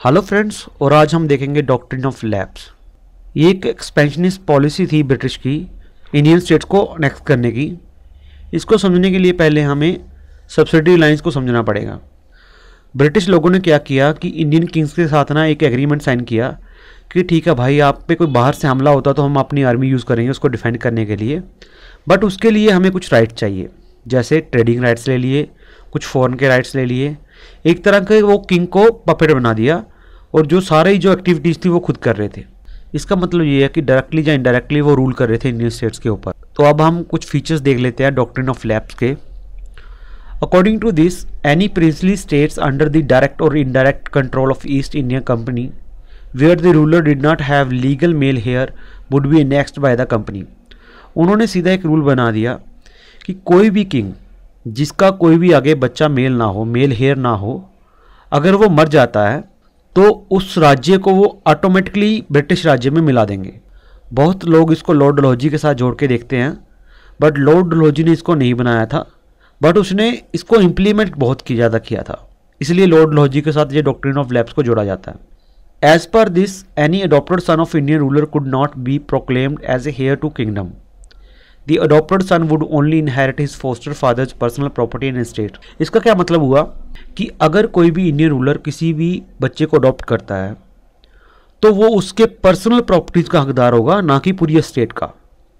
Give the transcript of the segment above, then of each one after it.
Hello friends, और आज हम देखेंगे डॉक्ट्रिन ऑफ लैप्स। ये एक एक्सपेंशनिस्ट पॉलिसी थी ब्रिटिश की इंडियन स्टेट्स को अनेक्स करने की। इसको समझने के लिए पहले हमें सब्सिडी लाइंस को समझना पड़ेगा। ब्रिटिश लोगों ने क्या किया कि इंडियन किंग्स के साथ ना एक एग्रीमेंट साइन किया कि ठीक है भाई, आप पे कोई बाहर से हमला होता तो हम अपनी आर्मी यूज़ करेंगे उसको डिफेंड करने के लिए, बट उसके लिए हमें कुछ राइट चाहिए, जैसे ट्रेडिंग राइट्स ले लिए, कुछ फॉरेन के राइट्स ले लिए। एक तरह के वो किंग को पपेट बना दिया और जो सारी जो एक्टिविटीज़ थी वो खुद कर रहे थे। इसका मतलब ये है कि डायरेक्टली या इनडायरेक्टली वो रूल कर रहे थे इंडियन स्टेट्स के ऊपर। तो अब हम कुछ फीचर्स देख लेते हैं डॉक्ट्रिन ऑफ लैप्स के। According to this, any princely states under the direct और indirect control of East India Company where the ruler did not have legal male heir would be annexed by the company. उन्होंने सीधा एक rule बना दिया कि कोई भी king जिसका कोई भी आगे बच्चा मेल ना हो, मेल हेयर ना हो, अगर वो मर जाता है तो उस राज्य को वो ऑटोमेटिकली ब्रिटिश राज्य में मिला देंगे। बहुत लोग इसको लॉर्ड डलहौजी के साथ जोड़ के देखते हैं, बट लॉर्ड डलहौजी ने इसको नहीं बनाया था, बट उसने इसको इम्प्लीमेंट बहुत ज़्यादा किया था, इसलिए लॉर्ड डलहौजी के साथ ये डॉक्ट्रिन ऑफ लैप्स को जोड़ा जाता है। As per this, any adopted son of Indian ruler could not be proclaimed as a heir to kingdom. The adopted son would only inherit his foster father's personal property and estate। इसका क्या मतलब हुआ कि अगर कोई भी Indian ruler किसी भी बच्चे को अडॉप्ट करता है तो वो उसके पर्सनल प्रॉपर्टीज़ का हकदार होगा, ना कि पूरी एस्टेट का।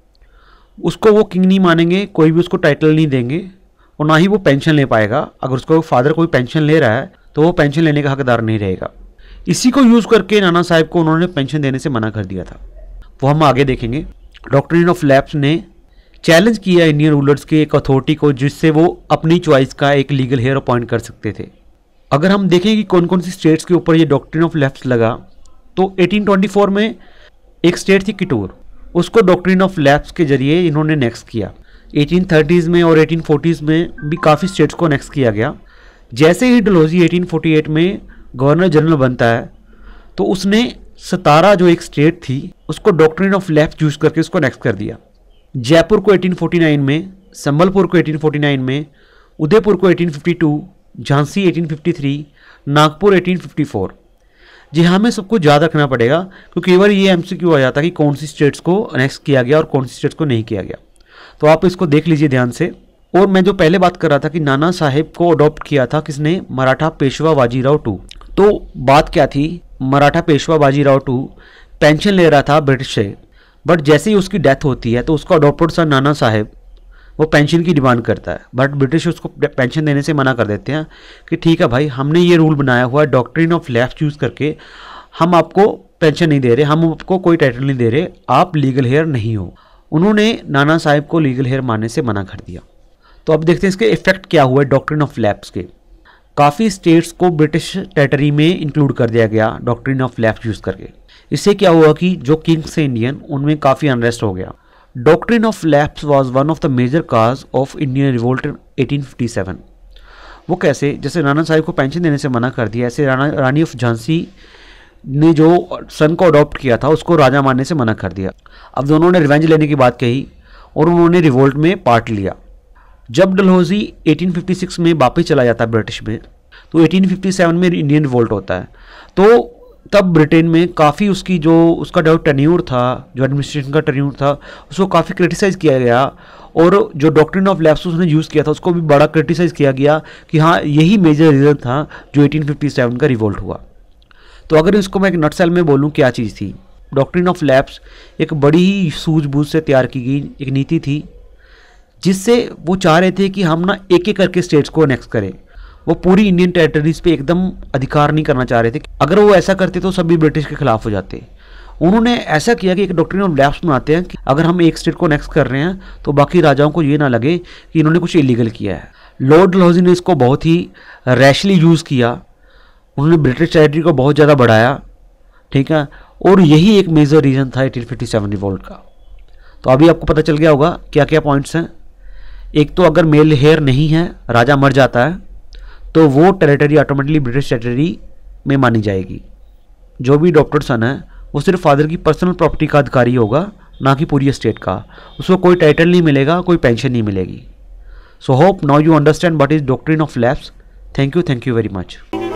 उसको वो किंग नहीं मानेंगे, कोई भी उसको टाइटल नहीं देंगे और ना ही वो पेंशन ले पाएगा। अगर उसको फादर कोई पेंशन ले रहा है तो वो पेंशन लेने का हकदार नहीं रहेगा। इसी को यूज़ करके नाना साहिब को उन्होंने पेंशन देने से मना कर दिया था, वो हम आगे देखेंगे। डॉक्ट्रिन ऑफ लैप्स ने चैलेंज किया इंडियन रूलर्स के एक अथॉरिटी को जिससे वो अपनी चॉइस का एक लीगल हेयर अपॉइंट कर सकते थे। अगर हम देखें कि कौन कौन सी स्टेट्स के ऊपर ये डॉक्ट्रिन ऑफ लैप्स लगा, तो 1824 में एक स्टेट थी किटूर, उसको डॉक्ट्रिन ऑफ लैप्स के जरिए इन्होंने नेक्स्ट किया। 1830s में और 1840s में भी काफ़ी स्टेट्स को नेक्स्ट किया गया। जैसे ही डलहौजी 1848 में गवर्नर जनरल बनता है तो उसने सतारा जो एक स्टेट थी उसको डॉक्ट्रिन ऑफ लैप्स यूज़ करके उसको नेक्स्ट कर दिया। जयपुर को 1849 में, संबलपुर को 1849 में, उदयपुर को 1852, झांसी 1853, नागपुर 1854। जी हाँ, हमें सबको याद रखना पड़ेगा क्योंकई बार ये एमसीक्यू आ जाता है कि कौन सी स्टेट्स को अनेक्स किया गया और कौन सी स्टेट्स को नहीं किया गया। तो आप इसको देख लीजिए ध्यान से। और मैं जो पहले बात कर रहा था कि नाना साहिब को अडॉप्ट किया था किसने, मराठा पेशवा बाजीराव टू। तो बात क्या थी, मराठा पेशवा बाजीराव टू पेंशन ले रहा था ब्रिटिश से, बट जैसे ही उसकी डेथ होती है तो उसका अडॉप्टेड सन नाना साहिब वो पेंशन की डिमांड करता है, बट ब्रिटिश उसको पेंशन देने से मना कर देते हैं कि ठीक है भाई, हमने ये रूल बनाया हुआ है डॉक्ट्रिन ऑफ लैप्स यूज़ करके, हम आपको पेंशन नहीं दे रहे, हम आपको कोई टाइटल नहीं दे रहे, आप लीगल हेयर नहीं हो। उन्होंने नाना साहिब को लीगल हेयर मानने से मना कर दिया। तो अब देखते हैं इसके इफेक्ट क्या हुआ है डॉक्ट्रिन ऑफ लैप्स के। काफ़ी स्टेट्स को ब्रिटिश टेरिटरी में इंक्लूड कर दिया गया डॉक्ट्रिन ऑफ लैप्स यूज़ करके। इससे क्या हुआ कि जो किंग्स थे इंडियन, उनमें काफ़ी अनरेस्ट हो गया। Doctrine of lapse was one of the major cause of Indian revolt in 1857। वो कैसे, जैसे नाना साहिब को पेंशन देने से मना कर दिया, ऐसे रानी ऑफ झांसी ने जो सन को अडॉप्ट किया था उसको राजा मानने से मना कर दिया। अब दोनों ने रिवेंज लेने की बात कही और उन्होंने रिवोल्ट में पार्ट लिया। जब डलहौजी 1856 में वापस चला जाता है ब्रिटिश में, तो 1857 में इंडियन रिवोल्ट होता है। तो तब ब्रिटेन में काफ़ी उसका जो टेन्योर था, जो एडमिनिस्ट्रेशन का टेन्योर था, उसको काफ़ी क्रिटिसाइज़ किया गया और जो डॉक्ट्रिन ऑफ लैप्स उसने यूज़ किया था उसको भी बड़ा क्रिटिसाइज़ किया गया कि हाँ, यही मेजर रीज़न था जो 1857 का रिवोल्ट हुआ। तो अगर इसको मैं एक नटसेल में बोलूँ क्या चीज़ थी, डॉक्ट्रिन ऑफ लैप्स एक बड़ी ही सूझबूझ से तैयार की गई एक नीति थी जिससे वो चाह रहे थे कि हम ना एक एक करके स्टेट्स को अनेक्स करें। वो पूरी इंडियन टेरिटरीज पे एकदम अधिकार नहीं करना चाह रहे थे। अगर वो ऐसा करते तो सभी ब्रिटिश के खिलाफ हो जाते। उन्होंने ऐसा किया कि एक डॉक्ट्रिन ऑफ लैप्स बनाते हैं कि अगर हम एक स्टेट को नेक्स्ट कर रहे हैं तो बाकी राजाओं को ये ना लगे कि इन्होंने कुछ इलीगल किया है। लॉर्ड डलहौजी ने इसको बहुत ही रैशली यूज़ किया, उन्होंने ब्रिटिश टेरिटरी को बहुत ज़्यादा बढ़ाया, ठीक है, और यही एक मेजर रीज़न था 1857 रिवोल्ट का। तो अभी आपको पता चल गया होगा क्या क्या पॉइंट्स हैं। एक तो अगर मेल हेयर नहीं है, राजा मर जाता है, तो वो टेरिटरी ऑटोमेटिकली ब्रिटिश टेरिटरी में मानी जाएगी। जो भी अडॉप्टेड सन है वो सिर्फ फादर की पर्सनल प्रॉपर्टी का अधिकारी होगा, ना कि पूरी स्टेट का। उसको कोई टाइटल नहीं मिलेगा, कोई पेंशन नहीं मिलेगी। So hope now you understand what is doctrine of lapse. Thank you very much.